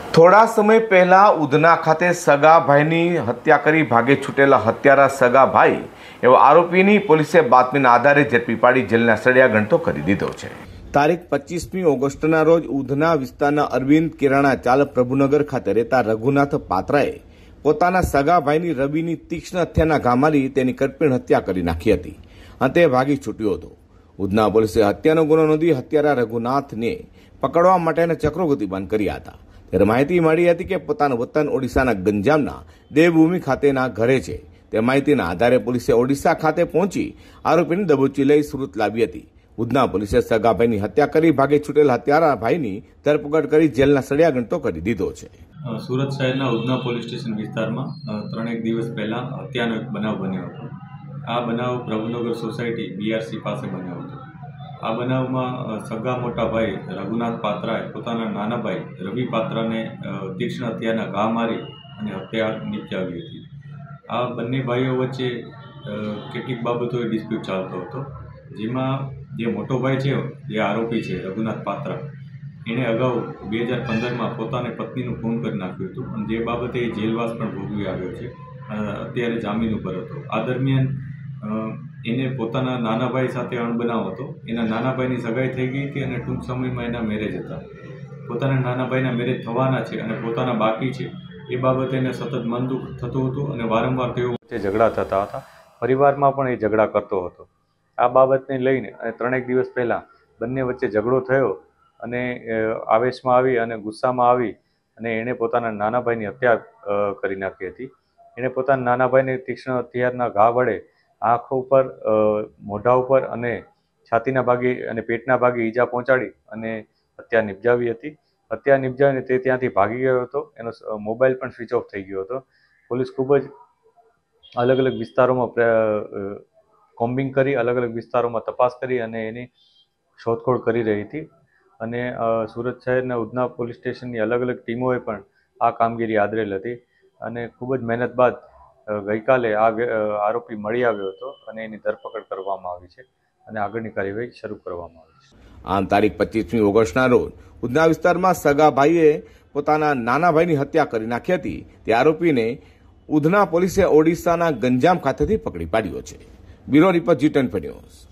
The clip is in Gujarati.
થોડા સમય પહેલા ઉધના ખાતે સગા ભાઈની હત્યા કરી ભાગે છૂટેલા હત્યારા સગા ભાઈ એવા આરોપીની પોલીસે બાતમીના આધારે ઝડપી પાડી જેલના સળિયા ગણતો કરી દીધો છે। તારીખ 25મી ઓગસ્ટના રોજ ઉધના વિસ્તારના અરવિંદ કિરાણા ચાલ પ્રભુનગર ખાતે રહેતા રઘુનાથ પાત્રાએ પોતાના સગા ભાઈની રવિની તીક્ષ્ણ હત્યાના ઘા મારી તેની કરપીણ હત્યા કરી નાખી હતી અને તે ભાગી છૂટ્યો હતો। ઉધના પોલીસે હત્યાનો ગુનો નોંધી હત્યારા રઘુનાથને પકડવા માટેના ચક્રો ગતિમાન કર્યા હતા। ત્યારે માહિતી મળી હતી કે પોતાનું વતન ઓડિશાના ગંજામના દેવભૂમિ ખાતેના ઘરે છે। તે માહિતીના આધારે પોલીસે ઓડિશા ખાતે પહોંચી આરોપીને દબોચી લઈ સુરત લાવી હતી। ઉધના પોલીસે સગા ભાઈની હત્યા કરી ભાગે છૂટેલ હત્યારા ભાઈની ધરપકડ કરી જેલના સળિયા ગણતો કરી દીધો છે। સુરત શહેરના ઉધના પોલીસ સ્ટેશન વિસ્તારમાં 3 દિવસ પહેલા હત્યાનો એક બનાવ બન્યો હતો। આ બનાવ પ્રભુનગર સોસાયટી બીઆરસી પાસે બન્યો હતો। આ બનાવમાં સગા મોટા ભાઈ રઘુનાથ પાત્રાએ પોતાના નાના ભાઈ રવિ પાત્રાને તીક્ષ્ણ હત્યાના ઘા મારી અને હત્યા નિપજાવી હતી। આ બંને ભાઈઓ વચ્ચે કેટલીક બાબતોએ ડિસ્પ્યુટ ચાલતો હતો, જેમાં જે મોટો ભાઈ છે જે આરોપી છે રઘુનાથ પાત્રા, એણે અગાઉ 2015માં પોતાની પત્નીનું ખૂન કરી નાખ્યું હતું અને જે બાબતે એ જેલવાસ પણ ભોગવી આવ્યો છે। અત્યારે જામીન ઉપર હતો। આ દરમિયાન એને પોતાના નાના ભાઈ સાથે અણબનાવ હતો। એના નાના ભાઈની સગાઈ થઈ ગઈ હતી અને ટૂંક સમયમાં એના મેરેજ હતા। પોતાના નાના ભાઈના મેરેજ થવાના છે અને પોતાના બાકી છે એ બાબતે એને સતત મન દુઃખ થતું હતું અને વારંવાર તેઓ વચ્ચે ઝઘડા થતા હતા। પરિવારમાં પણ એ ઝઘડા કરતો હતો। આ બાબતને લઈને અને 3 દિવસ પહેલાં બંને વચ્ચે ઝઘડો થયો અને આવેશમાં આવી અને ગુસ્સામાં આવી અને એણે પોતાના નાના ભાઈની હત્યા કરી નાખી હતી। એણે પોતાના નાના ભાઈને તીક્ષ્ણ હથિયારના ઘા વડે આંખ ઉપર, મોઢા ઉપર અને છાતીના ભાગે અને પેટના ભાગે ઈજા પહોંચાડી અને હત્યા નિપજાવી હતી। હત્યા નિપજાવીને તે ત્યાંથી ભાગી ગયો હતો। એનો મોબાઈલ પણ સ્વિચ ઓફ થઈ ગયો હતો। પોલીસ ખૂબ જ અલગ અલગ વિસ્તારોમાં કોમ્બિંગ કરી, અલગ અલગ વિસ્તારોમાં તપાસ કરી અને એની શોધખોળ કરી રહી હતી અને સુરત શહેરના ઉધના પોલીસ સ્ટેશનની અલગ અલગ ટીમોએ પણ આ કામગીરી આદરેલ હતી અને ખૂબ જ મહેનત બાદ ગઈકાલે આ આરોપી મળી આવ્યો હતો અને એની ધરપકડ કરવામાં આવી છે અને આગળની કાર્યવાહી શરૂ કરવામાં આવી છે। આમ તારીખ 25મી ઓગસ્ટના રોજ ઉધના વિસ્તારમાં સગા ભાઈએ પોતાના નાના ભાઈની હત્યા કરી નાખી હતી। તે આરોપીને ઉધના પોલીસે ઓડિશાના ગંજામ ખાતેથી પકડી પાડ્યો છે। Bureau report G10 news.